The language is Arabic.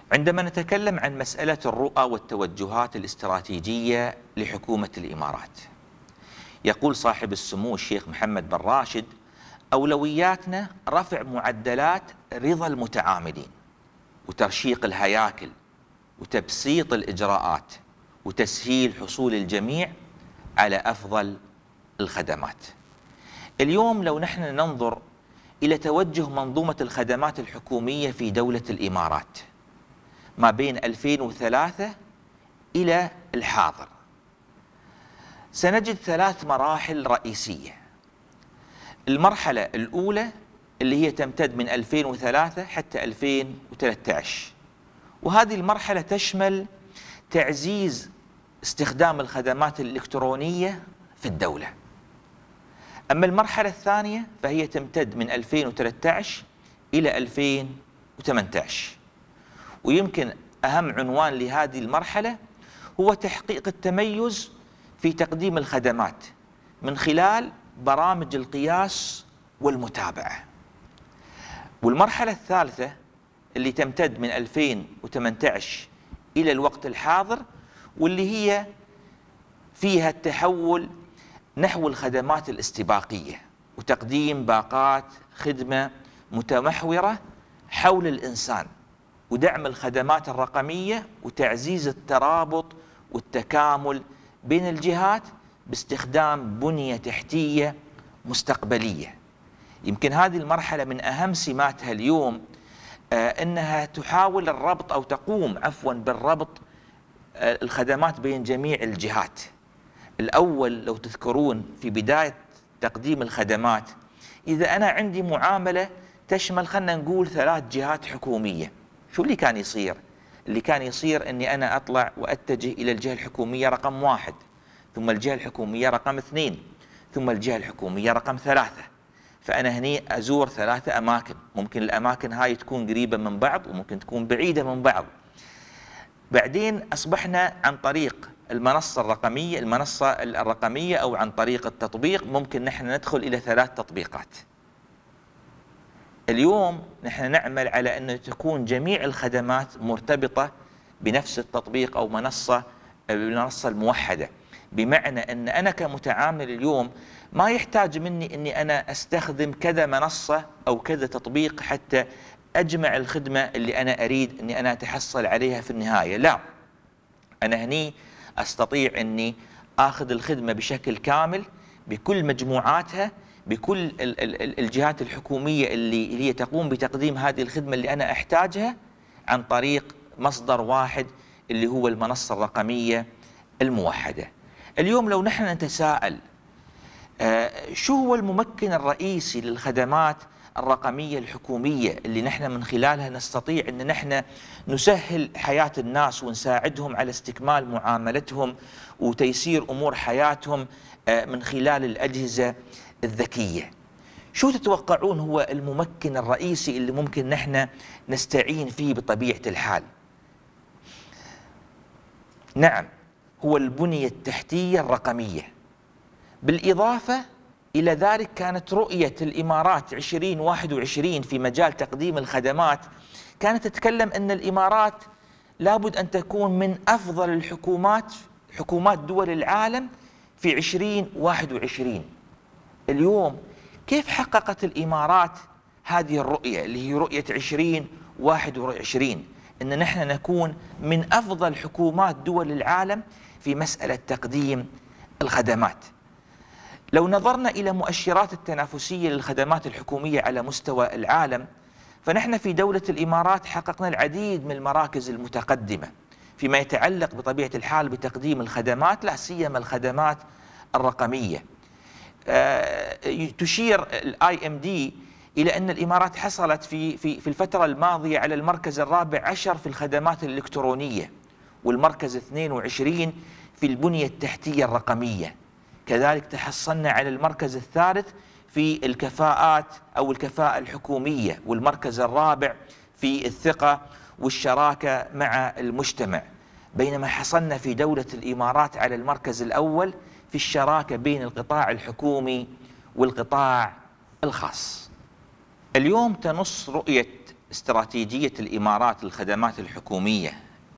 عندما نتكلم عن مسألة الرؤى والتوجهات الاستراتيجية لحكومة الإمارات، يقول صاحب السمو الشيخ محمد بن راشد: أولوياتنا رفع معدلات رضا المتعاملين، وترشيق الهياكل، وتبسيط الإجراءات، وتسهيل حصول الجميع على أفضل الخدمات. اليوم لو نحن ننظر إلى توجه منظومة الخدمات الحكومية في دولة الإمارات ما بين 2003 إلى الحاضر، سنجد 3 مراحل رئيسية. المرحلة الأولى اللي هي تمتد من 2003 حتى 2013، وهذه المرحلة تشمل تعزيز استخدام الخدمات الإلكترونية في الدولة. أما المرحلة الثانية فهي تمتد من 2013 إلى 2018، ويمكن أهم عنوان لهذه المرحلة هو تحقيق التميز في تقديم الخدمات من خلال برامج القياس والمتابعة. والمرحلة الثالثة اللي تمتد من 2018 إلى الوقت الحاضر، واللي هي فيها التحول نحو الخدمات الاستباقية وتقديم باقات خدمة متمحورة حول الإنسان، ودعم الخدمات الرقمية وتعزيز الترابط والتكامل بين الجهات باستخدام بنية تحتية مستقبلية. يمكن هذه المرحلة من أهم سماتها اليوم أنها تحاول الربط أو تقوم بالربط الخدمات بين جميع الجهات. الأول لو تذكرون في بداية تقديم الخدمات، إذا أنا عندي معاملة تشمل خلنا نقول 3 جهات حكومية، شو اللي كان يصير؟ اللي كان يصير أني أنا أطلع وأتجه إلى الجهة الحكومية رقم 1، ثم الجهة الحكومية رقم 2، ثم الجهة الحكومية رقم 3. فأنا هني أزور 3 أماكن، ممكن الأماكن هاي تكون قريبة من بعض وممكن تكون بعيدة من بعض. بعدين أصبحنا عن طريق المنصة الرقمية أو عن طريق التطبيق ممكن نحن ندخل إلى 3 تطبيقات. اليوم نحن نعمل على أن تكون جميع الخدمات مرتبطة بنفس التطبيق أو المنصة الموحدة، بمعنى أن أنا كمتعامل اليوم ما يحتاج مني أني أنا أستخدم كذا منصة أو كذا تطبيق حتى أجمع الخدمة اللي أنا أريد أني أنا أتحصل عليها في النهاية. لا، أنا هني أستطيع أني أخذ الخدمة بشكل كامل بكل مجموعاتها، بكل الجهات الحكومية اللي هي تقوم بتقديم هذه الخدمة اللي أنا أحتاجها عن طريق مصدر واحد اللي هو المنصة الرقمية الموحدة. اليوم لو نحن نتساءل شو هو الممكن الرئيسي للخدمات الرقمية الحكومية اللي نحن من خلالها نستطيع أن نحن نسهل حياة الناس ونساعدهم على استكمال معاملتهم وتيسير أمور حياتهم من خلال الأجهزة الذكية، شو تتوقعون هو الممكن الرئيسي اللي ممكن نحن نستعين فيه بطبيعة الحال؟ نعم، هو البنية التحتية الرقمية. بالإضافة إلى ذلك كانت رؤية الإمارات 2021 في مجال تقديم الخدمات كانت تتكلم أن الإمارات لابد أن تكون من أفضل حكومات دول العالم في 2021. اليوم كيف حققت الإمارات هذه الرؤية اللي هي رؤية 2021 أن نحن نكون من أفضل حكومات دول العالم في مسألة تقديم الخدمات؟ لو نظرنا إلى مؤشرات التنافسية للخدمات الحكومية على مستوى العالم، فنحن في دولة الإمارات حققنا العديد من المراكز المتقدمة فيما يتعلق بطبيعة الحال بتقديم الخدمات، لا سيما الخدمات الرقمية. تشير IMD إلى أن الإمارات حصلت في الفترة الماضية على المركز ال14 في الخدمات الإلكترونية، والمركز 22 في البنية التحتية الرقمية. كذلك تحصلنا على المركز الثالث في الكفاءات أو الكفاءة الحكومية، والمركز الرابع في الثقة والشراكة مع المجتمع، بينما حصلنا في دولة الإمارات على المركز الأول في الشراكة بين القطاع الحكومي والقطاع الخاص. اليوم تنص رؤية استراتيجية الإمارات للخدمات الحكومية